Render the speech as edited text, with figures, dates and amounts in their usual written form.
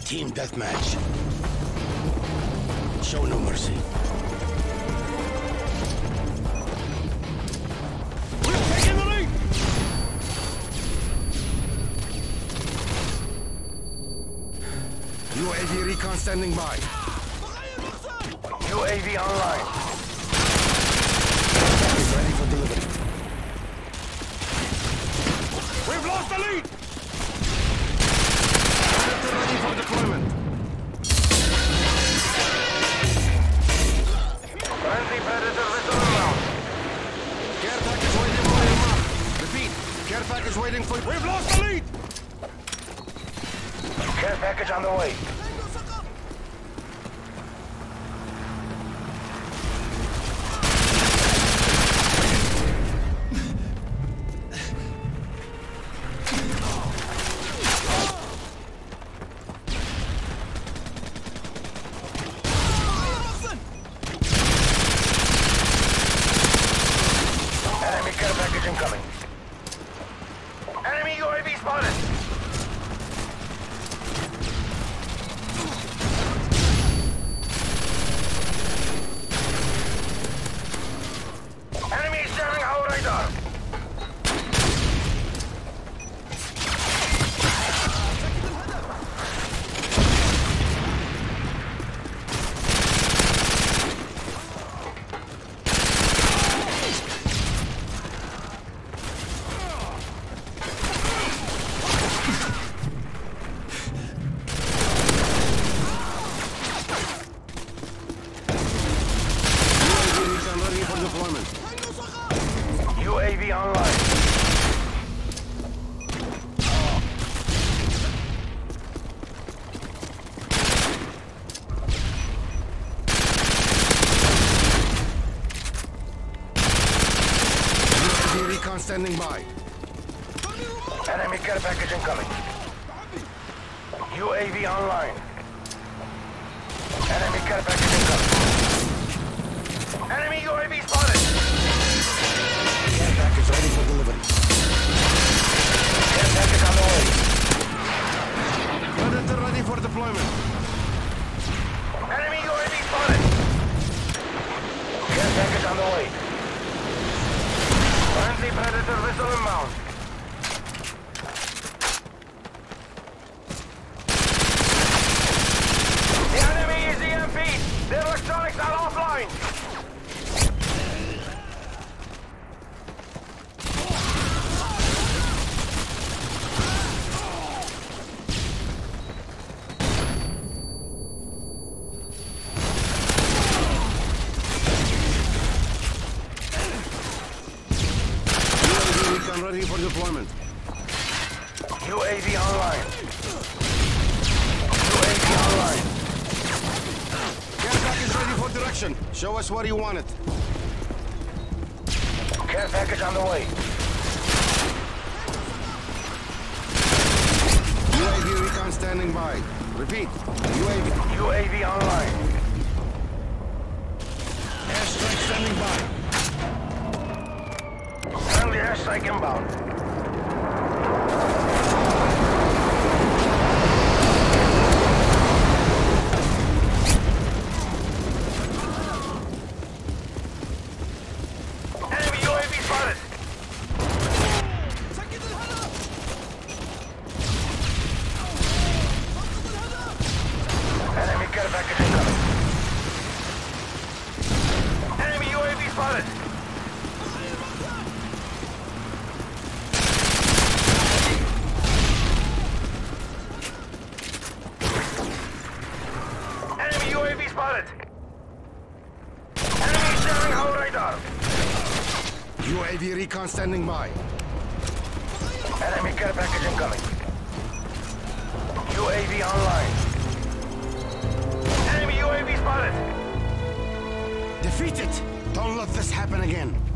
Team deathmatch. Show no mercy. We're taking the lead! UAV recon standing by. UAV online. Is ready for delivery. We've lost the lead! Predator ready for deployment. Friendly Predator missile inbound. Care package waiting for your mark. Repeat. Care package waiting for you. We've lost the lead! Care package on the way. Enemy care package incoming. Enemy UAV spotted. Enemy is jamming our radar. UAV recon ready for deployment. UAV online. UAV recon standing by. Enemy care package incoming. UAV online. Enemy care package incoming. Enemy UAV spotted. Care package ready for delivery. Care package on the way. Predator ready for deployment. Enemy UAV spotted. Care package on the way. Friendly Predator missile inbound. The enemy is EMP. Their electronics are offline. UAV recon ready for deployment. UAV online. UAV online. Care package ready for direction. Show us where you want it. Care package on the way. UAV recon standing by. Repeat. UAV. UAV online. Airstrike standing by. Friendly airstrike inbound. Enemy UAV spotted. Enemy care package incoming. Enemy UAV spotted. Enemy UAV spotted. Enemy jamming our radar. UAV recon standing by. Enemy care package incoming. UAV online. Enemy UAV spotted. Defeat it! Don't let this happen again.